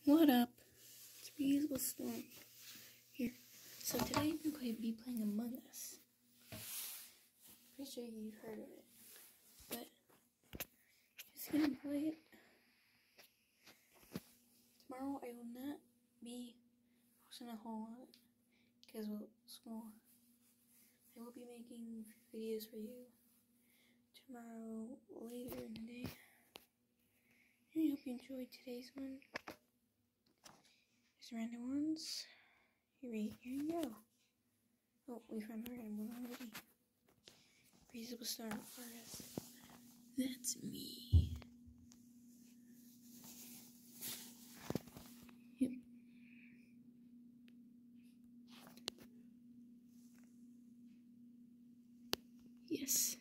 What up? It's Reasonable Storm here. So today I'm going to be playing Among Us. Pretty sure you've heard of it, but just gonna play it. Tomorrow I will not be posting a whole lot because school. I will be making videos for you tomorrow later in the day. And I hope you enjoyed today's one. Just random ones. Here you go. Oh, we found our random one already. Reasonable Storm Artist. That's me. Yep. Yes.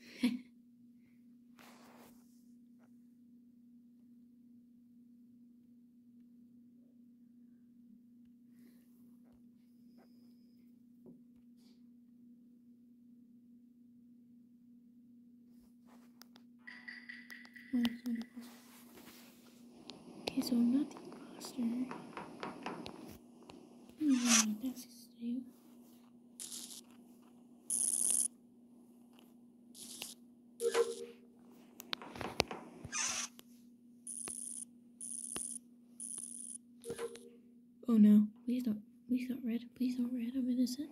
Okay, so I'm not the imposter. That's to do. Oh no, please don't red, I'm innocent.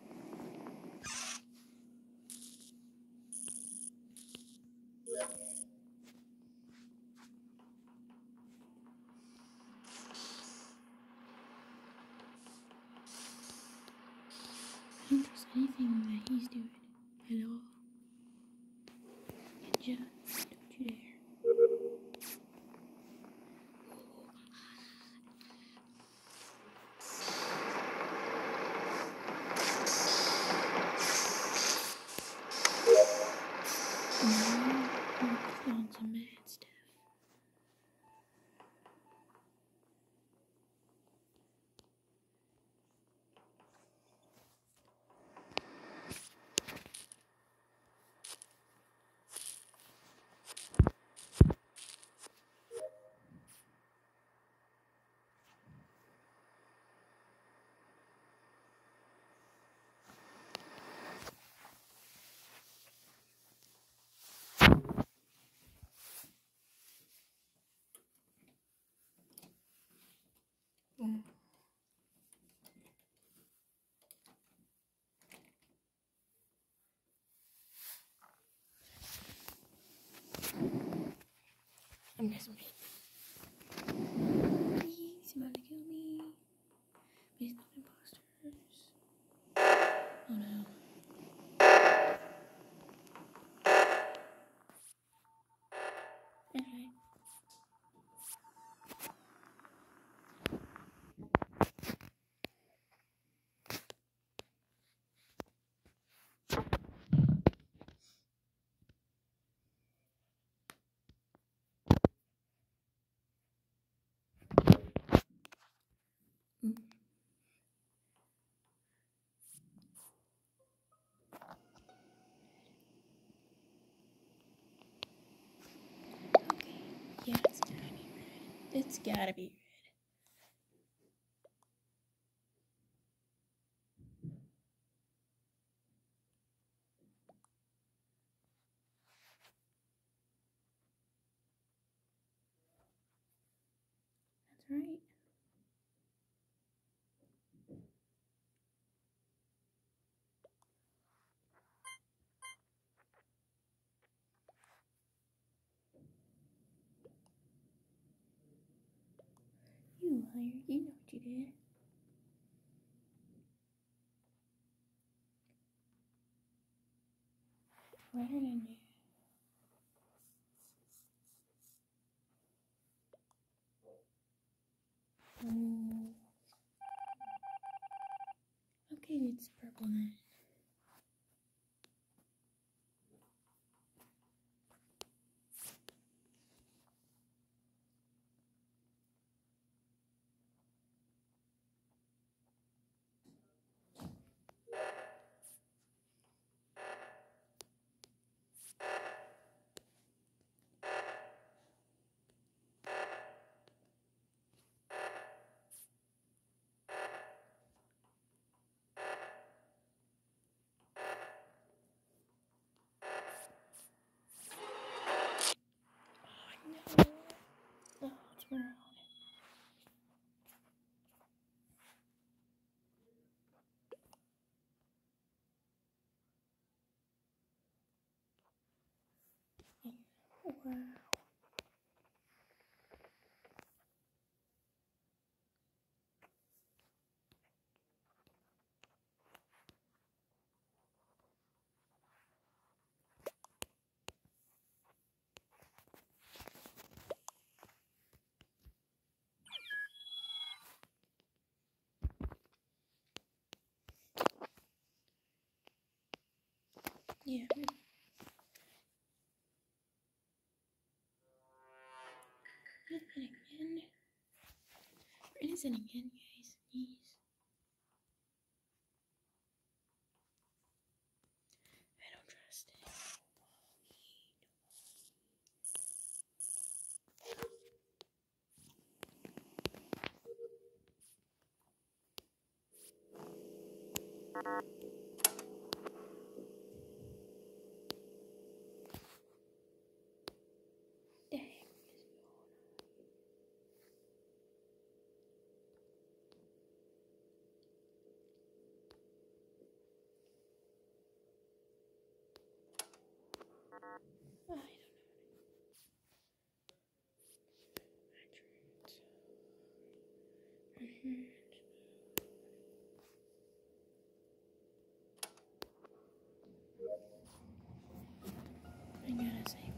I don't trust anything that he's doing at all. Good job. Don't you dare. Focus on some mad stuff. I'm guessing he's about to kill me. He's not imposters. Oh no. Okay. Yeah, it's gotta be red. It's gotta be red. That's right. You liar, you know what you did. Where did I do? Okay, it's purple then. Wow. Yeah. It isn't again, guys. Jeez. I don't trust it. Dang. I don't know. I gotta say.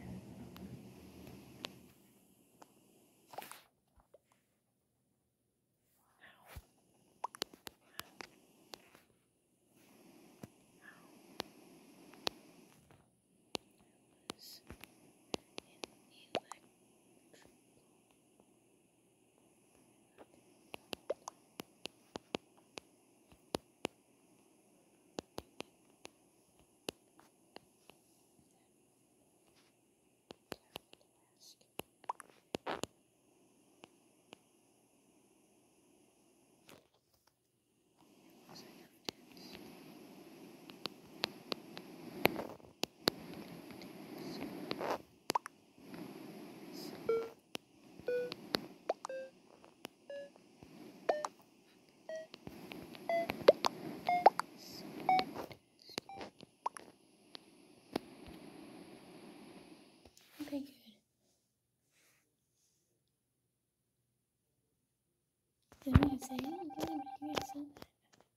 Okay, good. Didn't we say anything? You guys said that.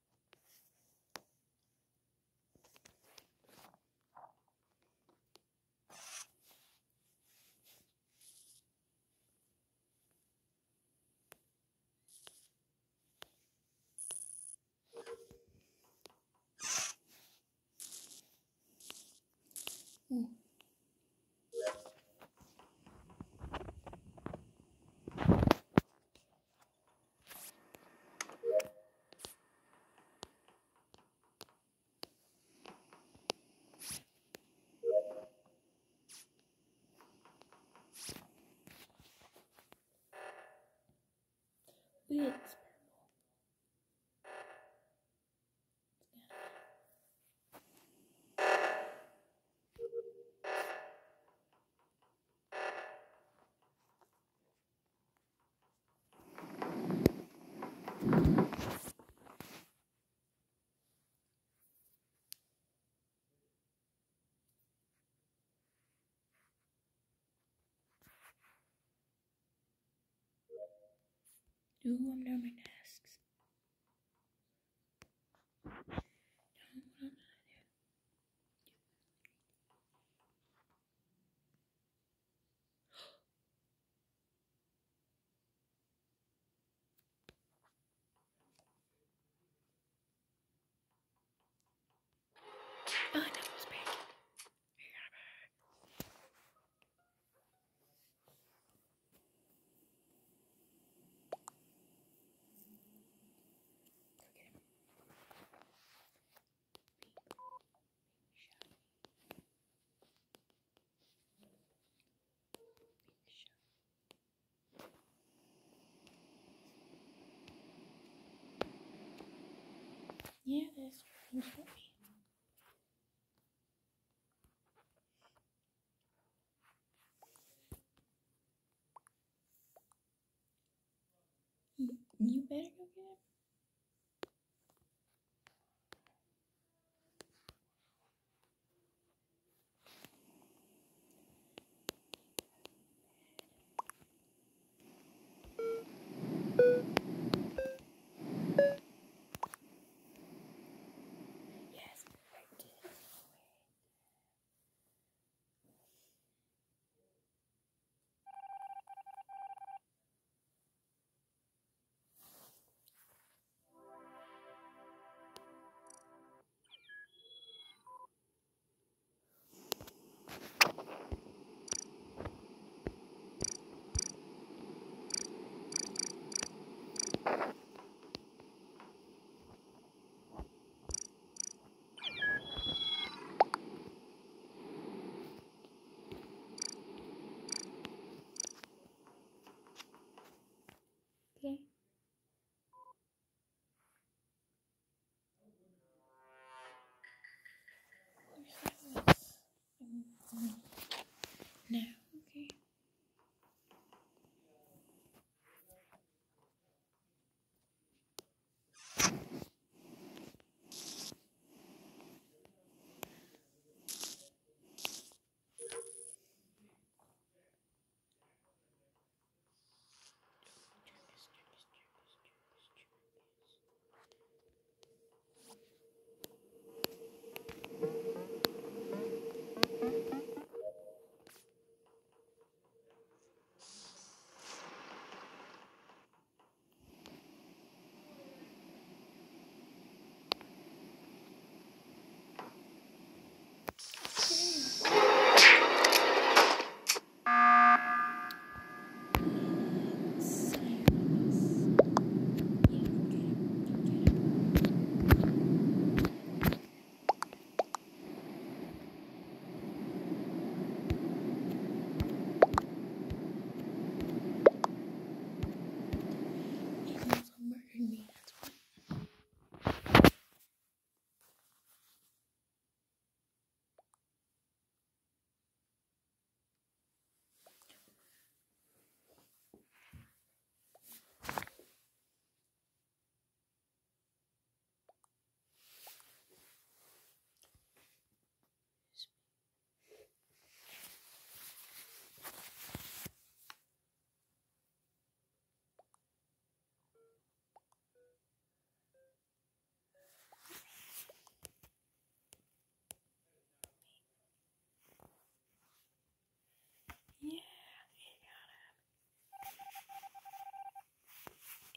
Ooh. Weird. Ooh, I'm done my tasks. Oh, no, it's back. Yeah, that's things for me. You better go get it.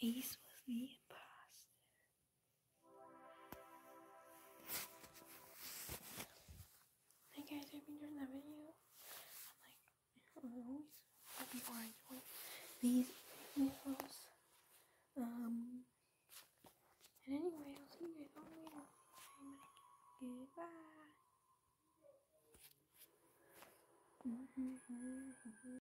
Ace was the imposter. Hey guys, I hope you enjoyed that video. I'm always hope you are enjoying these videos. And anyway, I'll see you guys all later. Goodbye.